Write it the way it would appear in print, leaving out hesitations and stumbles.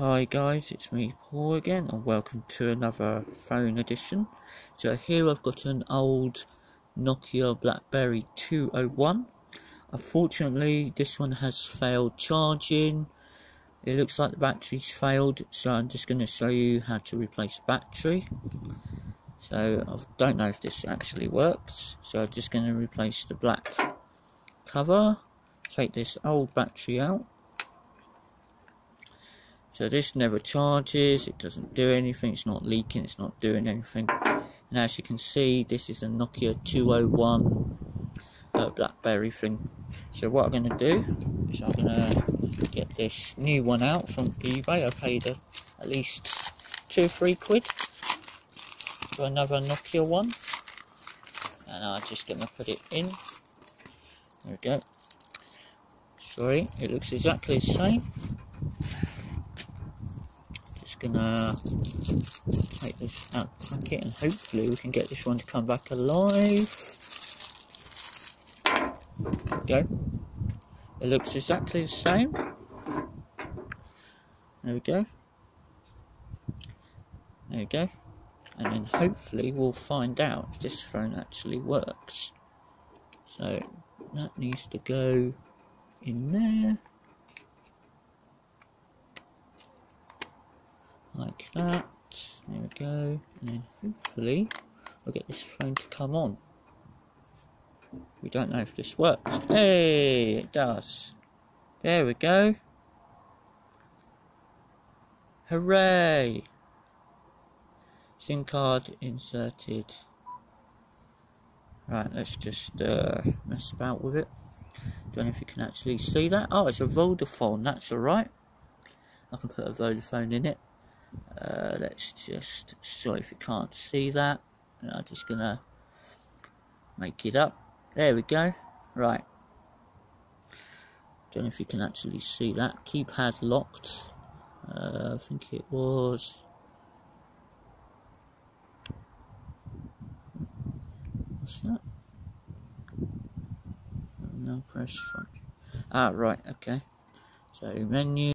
Hi guys, it's me Paul again and welcome to another phone edition. So here I've got an old Nokia BlackBerry 201. Unfortunately this one has failed charging. It looks like the battery's failed, so I'm just going to show you how to replace the battery. So I don't know if this actually works, so I'm just going to replace the black cover, take this old battery out. So this never charges, it doesn't do anything, it's not leaking, it's not doing anything. And as you can see, this is a Nokia 201 BlackBerry thing. So what I'm going to do is I'm going to get this new one out from eBay. I paid at least £2 or £3 for another Nokia one. And I'm just going to put it in. There we go. Sorry, it looks exactly the same. Gonna take this out the packet and hopefully we can get this one to come back alive. There we go. It looks exactly the same. There we go. There we go. And then hopefully we'll find out if this phone actually works. So that needs to go in there. Like that, there we go, and then hopefully we'll get this phone to come on. We don't know if this works. Hey, it does. There we go. Hooray! SIM card inserted. Right, let's just mess about with it. Don't know if you can actually see that. Oh, it's a Vodafone, that's alright. I can put a Vodafone in it. Let's just, sorry if you can't see that, and I'm just gonna make it up. There we go. Right, don't know if you can actually see that. Keypad locked. I think it was, what's that? No press function. Ah, right, okay. So menu.